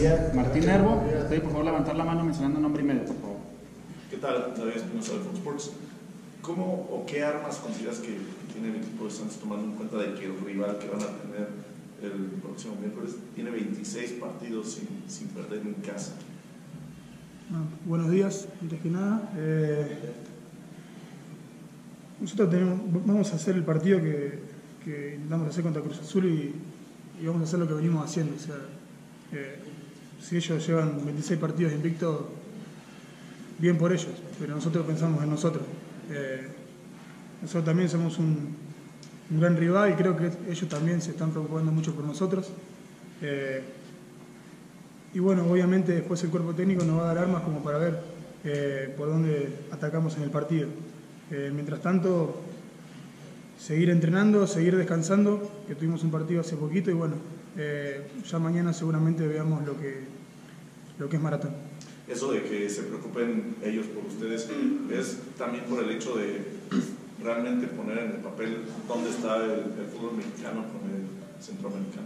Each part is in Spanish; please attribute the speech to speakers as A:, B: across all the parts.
A: Martín Nervo, por favor levantar la mano mencionando nombre y medio, por favor.
B: ¿Qué tal? David Espinosa de Fox Sports. ¿Cómo o qué armas consideras que tiene el equipo de Santos, tomando en cuenta de que el rival que van a tener el próximo miércoles tiene 26 partidos sin perder en casa?
C: Buenos días, antes que nada. Nosotros vamos a hacer el partido que intentamos hacer contra Cruz Azul y vamos a hacer lo que venimos haciendo. O sea, si ellos llevan 26 partidos invictos, bien por ellos, pero nosotros pensamos en nosotros. Nosotros también somos un gran rival y creo que ellos también se están preocupando mucho por nosotros. Y bueno, obviamente después el cuerpo técnico nos va a dar armas como para ver por dónde atacamos en el partido. Mientras tanto, seguir entrenando, seguir descansando, que tuvimos un partido hace poquito y bueno, ya mañana seguramente veamos lo que es maratón.
B: Eso de que se preocupen ellos por ustedes, ¿es también por el hecho de realmente poner en el papel dónde está el fútbol mexicano con el centroamericano?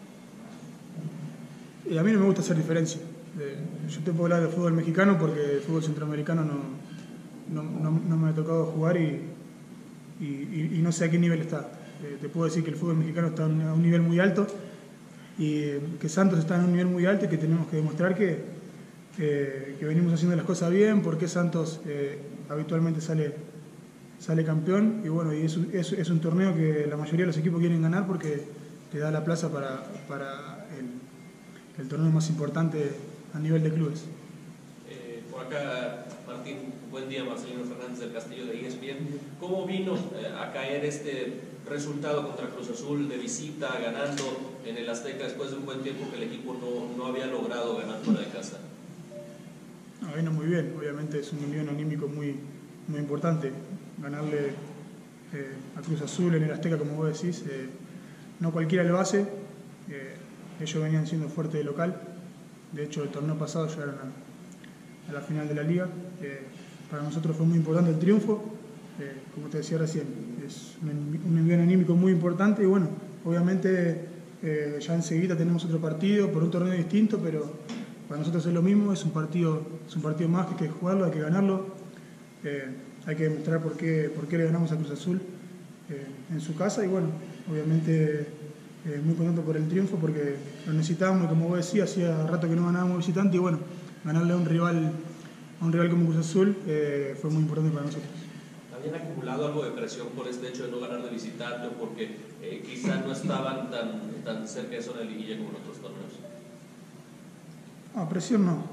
C: Y a mí no me gusta hacer diferencia. Yo te puedo hablar del fútbol mexicano porque el fútbol centroamericano no me ha tocado jugar y no sé a qué nivel está. Te puedo decir que el fútbol mexicano está a un nivel muy alto y que Santos está en un nivel muy alto y que tenemos que demostrar que venimos haciendo las cosas bien, porque Santos habitualmente sale campeón y bueno, y es un torneo que la mayoría de los equipos quieren ganar porque te da la plaza para el torneo más importante a nivel de clubes.
D: Por acá, Martín, buen día, Marcelino Fernández del Castillo de ESPN. ¿Cómo vino a caer este resultado contra Cruz Azul de visita, ganando en el Azteca después de un buen tiempo que el equipo no había logrado ganar fuera de casa?
C: Vino muy bien, obviamente es un envío anímico muy importante. Ganarle a Cruz Azul en el Azteca, como vos decís, no cualquiera lo hace. Ellos venían siendo fuertes de local. De hecho, el torneo pasado llegaron a la final de la liga. Para nosotros fue muy importante el triunfo. Como te decía recién, es un envío anímico muy importante y bueno, obviamente ya enseguida tenemos otro partido por un torneo distinto, pero para nosotros es lo mismo, es un partido más que hay que jugarlo, hay que ganarlo. Hay que demostrar por qué le ganamos a Cruz Azul en su casa y bueno, obviamente muy contento por el triunfo porque lo necesitábamos y como vos decías, hacía rato que no ganábamos visitante y bueno, ganarle a un rival como Cruz Azul fue muy importante para nosotros.
D: ¿Habían acumulado algo de presión por este hecho de no ganar de visitante o porque quizá no estaban tan cerca de zona de liguilla como en otros torneos?
C: No, presión no.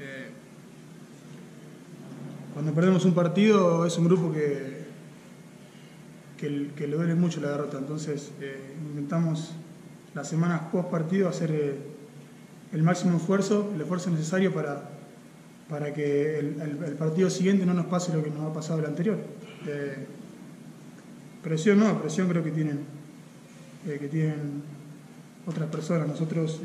C: Cuando perdemos un partido es un grupo que le duele mucho la derrota, entonces intentamos las semanas post partido hacer el máximo esfuerzo, el esfuerzo necesario para que el partido siguiente no nos pase lo que nos ha pasado el anterior. Presión no, presión creo que tienen otras personas. Nosotros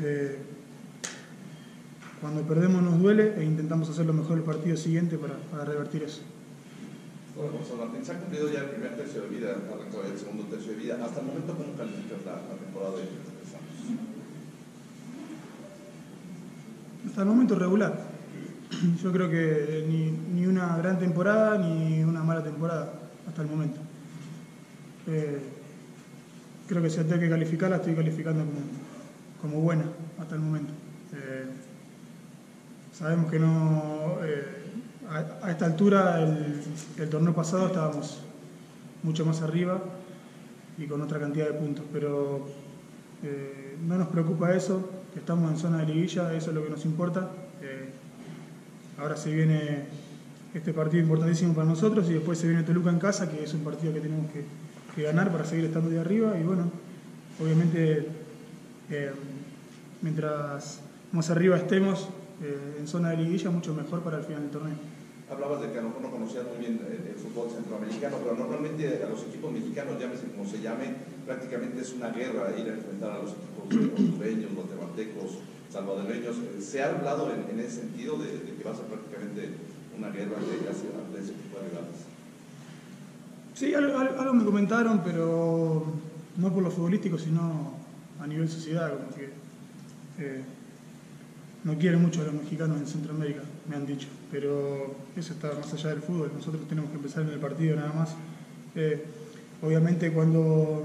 C: cuando perdemos nos duele e intentamos hacer lo mejor el partido siguiente para revertir eso.
E: Bueno, profesor Martín, se ha cumplido ya el primer tercio de vida, arrancó el segundo tercio de vida. Hasta el momento, ¿cómo calificas la temporada de Santos?
C: Hasta el momento regular. Yo creo que ni una gran temporada ni una mala temporada hasta el momento. Creo que si tengo que calificarla, estoy calificando como buena hasta el momento. Sabemos que no, a esta altura, el torneo pasado estábamos mucho más arriba y con otra cantidad de puntos, pero no nos preocupa eso, que estamos en zona de liguilla, eso es lo que nos importa. Ahora se viene este partido importantísimo para nosotros y después se viene Toluca en casa, que es un partido que tenemos que ganar para seguir estando de arriba y bueno, obviamente mientras más arriba estemos en zona de liguilla, mucho mejor para el final del torneo.
E: Hablabas de que a lo mejor no conocías muy bien el fútbol centroamericano, pero normalmente a los equipos mexicanos, llámese como se llame, prácticamente es una guerra ir a enfrentar a los equipos hondureños, guatemaltecos, salvadoreños. ¿Se ha hablado en ese sentido de que va a ser prácticamente una guerra de ese tipo de rivales?
C: Sí, algo me comentaron, pero no por lo futbolístico, sino a nivel sociedad, como que no quieren mucho a los mexicanos en Centroamérica, me han dicho, pero eso está más allá del fútbol, nosotros tenemos que empezar en el partido nada más. Obviamente cuando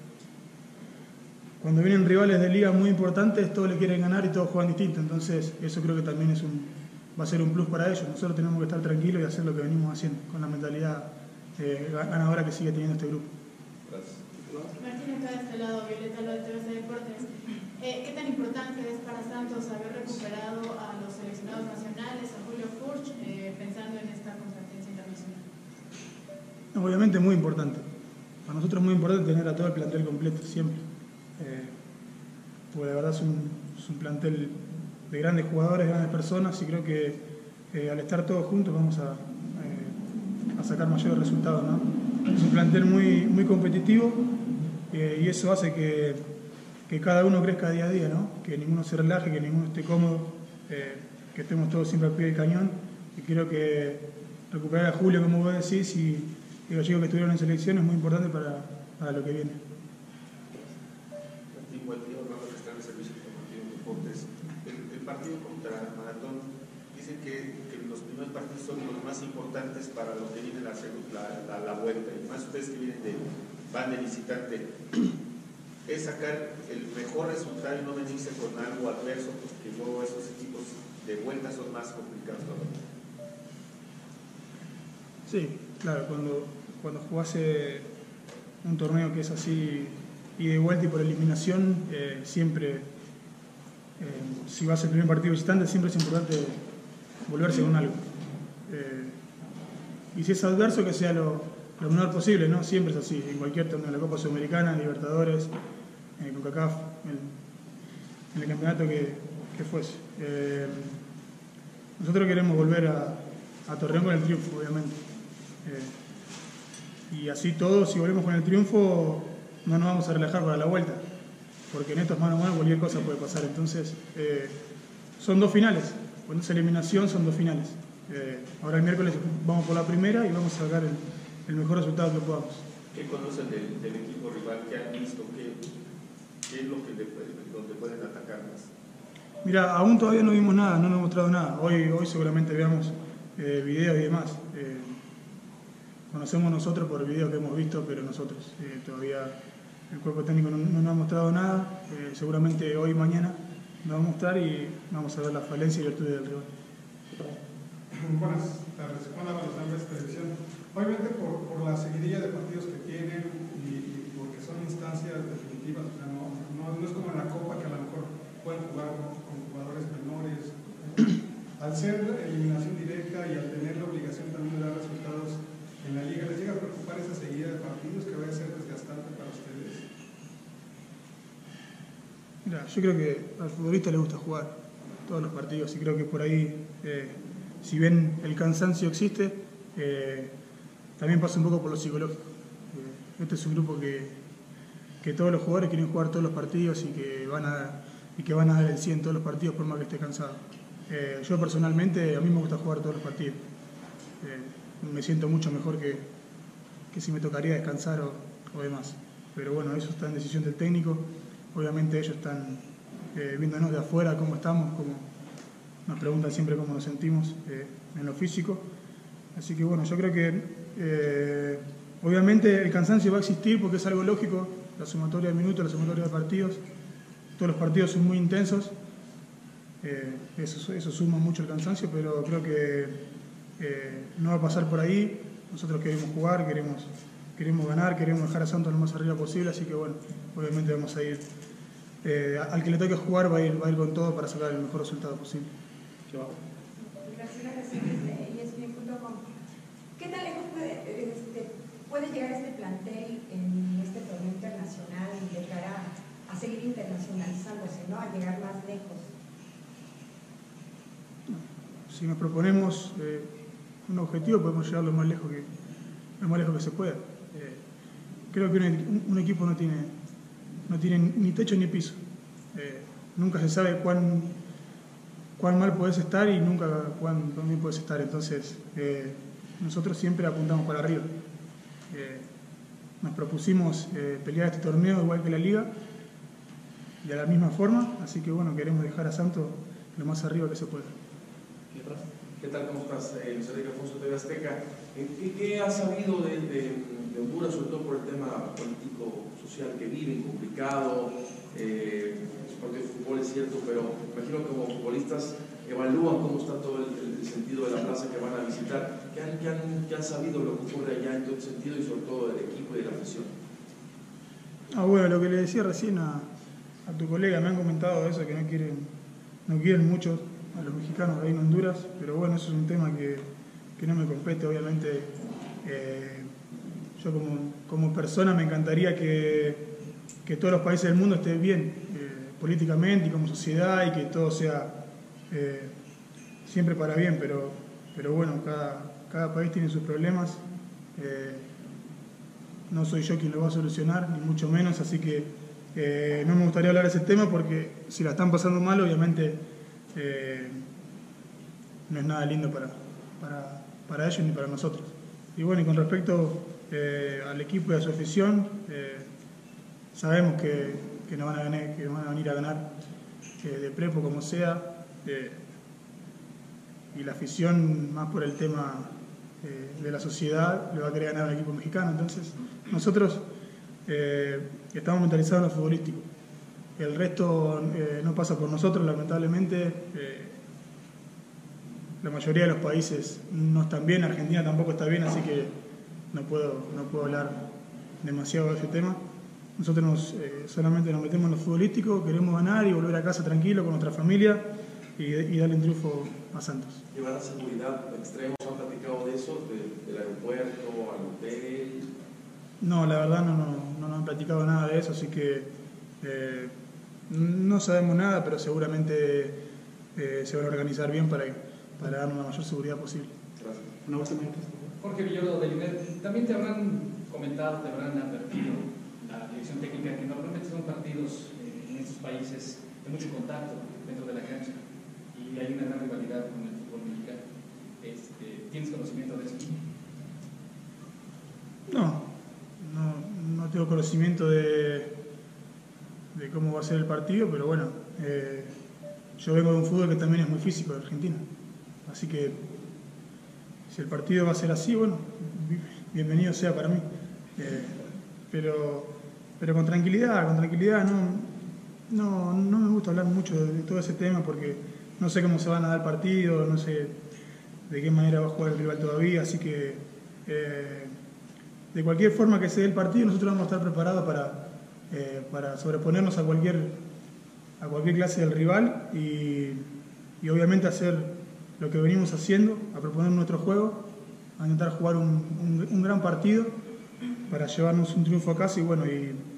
C: vienen rivales de liga muy importantes, todos le quieren ganar y todos juegan distinto, entonces eso creo que también va a ser un plus para ellos. Nosotros tenemos que estar tranquilos y hacer lo que venimos haciendo, con la mentalidad ganadora que sigue teniendo este grupo.
E: Gracias.
F: Martín, acá de este lado, Violeta, lo de TVC Deportes. ¿Qué tan importante es para Santos haber recuperado a los seleccionados nacionales, a Julio Furch, pensando en esta competencia internacional?
C: Obviamente muy importante. Para nosotros es muy importante tener a todo el plantel completo, siempre. Porque la verdad es un plantel de grandes jugadores, grandes personas, y creo que al estar todos juntos vamos a sacar mayores resultados, ¿no? Es un plantel muy competitivo y eso hace que cada uno crezca día a día, ¿no? Que ninguno se relaje, que ninguno esté cómodo, que estemos todos siempre al pie del cañón. Y creo que recuperar a Julio, como vos decís, y los chicos que estuvieron en selección es muy importante para lo que viene.
G: Martín, buen día, Orlando que está en el servicio informativo de deportes. El partido contra Maratón, dicen que los primeros partidos son los más importantes para los que vienen a hacer la vuelta, y más ustedes que van de visitante. Es sacar el mejor resultado y no venirse con algo adverso, porque luego esos equipos de vuelta son más complicados todavía.
C: Sí, claro, cuando jugás un torneo que es así y de vuelta y por eliminación, siempre, si vas al primer partido visitante, siempre es importante volverse con algo. Y si es adverso, que sea lo menor posible, ¿no? Siempre es así, en cualquier torneo, en la Copa Sudamericana, Libertadores, con CONCACAF, en el campeonato que fuese. Nosotros queremos volver a Torreón con el triunfo, obviamente. Y así todos, si volvemos con el triunfo, no nos vamos a relajar para la vuelta, porque en estos mano a mano cualquier cosa puede pasar. Entonces, son dos finales. Cuando es eliminación, son dos finales. Ahora el miércoles vamos por la primera y vamos a sacar el mejor resultado que podamos.
G: ¿Qué conocen del equipo rival? ¿Qué han visto? ¿Qué es lo que donde pueden atacar más?
C: Mira, aún todavía no vimos nada, no nos han mostrado nada. Hoy seguramente veamos videos y demás. Conocemos nosotros por videos que hemos visto, pero nosotros todavía el cuerpo técnico no nos ha mostrado nada. Seguramente hoy y mañana nos va a mostrar y vamos a ver la falencia y virtudes del rival.
H: Buenas tardes, Juan Ábalos, Ambres Televisión. Obviamente por la seguidilla de partidos que tienen y porque son instancias definitivas, o sea, no es como en la Copa que a lo mejor pueden jugar con jugadores menores. Al ser eliminación directa y al tener la obligación también de dar resultados en la liga, ¿les llega a preocupar esa seguida de partidos que vaya a ser desgastante para ustedes?
C: Mira, yo creo que al futbolista le gusta jugar todos los partidos y creo que por ahí, si bien el cansancio existe, también pasa un poco por lo psicológico. Este es un grupo que todos los jugadores quieren jugar todos los partidos y que van a dar el 100 todos los partidos por más que esté cansado. Yo personalmente, a mí me gusta jugar todos los partidos. Me siento mucho mejor que si me tocaría descansar o demás. Pero bueno, eso está en decisión del técnico. Obviamente ellos están viéndonos de afuera cómo estamos, nos preguntan siempre cómo nos sentimos en lo físico. Así que bueno, yo creo que obviamente el cansancio va a existir porque es algo lógico, la sumatoria de minutos, la sumatoria de partidos. Todos los partidos son muy intensos, eso suma mucho el cansancio, pero creo que no va a pasar por ahí. Nosotros queremos jugar, queremos ganar, queremos dejar a Santos lo más arriba posible, así que bueno, obviamente vamos a ir, al que le toque jugar va a ir con todo para sacar el mejor resultado posible.
I: ¿Qué tan lejos puede llegar este plantel en este torneo internacional de cara a seguir internacionalizándose, ¿no? A llegar más lejos?
C: Si nos proponemos un objetivo, podemos llegar lo más lejos que se pueda. Creo que un equipo no tiene ni techo ni piso. Nunca se sabe cuán mal puedes estar y nunca cuán bien puedes estar. Entonces, nosotros siempre apuntamos para arriba. Nos propusimos pelear este torneo igual que la Liga, de la misma forma, así que bueno, queremos dejar a Santos lo más arriba que se pueda.
J: ¿Qué tal? ¿Cómo estás? Luis Enrique Alfonso, TV Azteca. ¿Qué has sabido de Honduras, sobre todo por el tema político-social que viven, complicado? Su partido de fútbol es cierto, pero imagino que como futbolistas evalúan cómo está todo el sentido de la plaza que van a visitar. ¿Qué han sabido lo que ocurre allá en todo el sentido y sobre todo del equipo y de la afición?
C: Bueno, lo que le decía recién a tu colega, me han comentado eso, que no quieren mucho a los mexicanos ahí en Honduras, pero bueno, eso es un tema que no me compete, obviamente. Yo como persona me encantaría que todos los países del mundo estén bien políticamente y como sociedad, y que todo sea siempre para bien, pero bueno, cada país tiene sus problemas. No soy yo quien lo va a solucionar, ni mucho menos, así que no me gustaría hablar de ese tema, porque si la están pasando mal, obviamente no es nada lindo para ellos ni para nosotros. Y bueno, y con respecto al equipo y a su afición, sabemos que nos van a venir a ganar de prepo como sea, y la afición, más por el tema de la sociedad, le va a querer ganar al equipo mexicano. Entonces nosotros estamos mentalizados en lo futbolístico. El resto no pasa por nosotros, lamentablemente. La mayoría de los países no están bien, Argentina tampoco está bien, así que no puedo hablar demasiado de ese tema. Nosotros solamente nos metemos en lo futbolístico, queremos ganar y volver a casa tranquilo con nuestra familia y darle un triunfo a Santos.
J: ¿Llevar la seguridad extrema? ¿Han platicado de eso? ¿Del aeropuerto al hotel?
C: No, la verdad no han platicado nada de eso, así que no sabemos nada, pero seguramente se van a organizar bien para darnos la mayor seguridad posible.
J: Gracias.
A: Una última.
K: Jorge Villoro de Junet, también te habrán comentado, te habrán advertido la dirección técnica que normalmente son partidos en estos países de mucho contacto dentro de la cancha y hay una gran rivalidad con el fútbol mexicano. ¿Tienes conocimiento de esto? No
C: tengo conocimiento de cómo va a ser el partido, pero bueno, yo vengo de un fútbol que también es muy físico de Argentina, así que si el partido va a ser así, bueno, bienvenido sea para mí, pero con tranquilidad, no me gusta hablar mucho de todo ese tema porque no sé cómo se van a dar el partido, no sé de qué manera va a jugar el rival todavía, así que de cualquier forma que se dé el partido, nosotros vamos a estar preparados para sobreponernos a cualquier clase del rival y obviamente hacer lo que venimos haciendo, a proponer nuestro juego, a intentar jugar un gran partido para llevarnos un triunfo a casa y bueno, y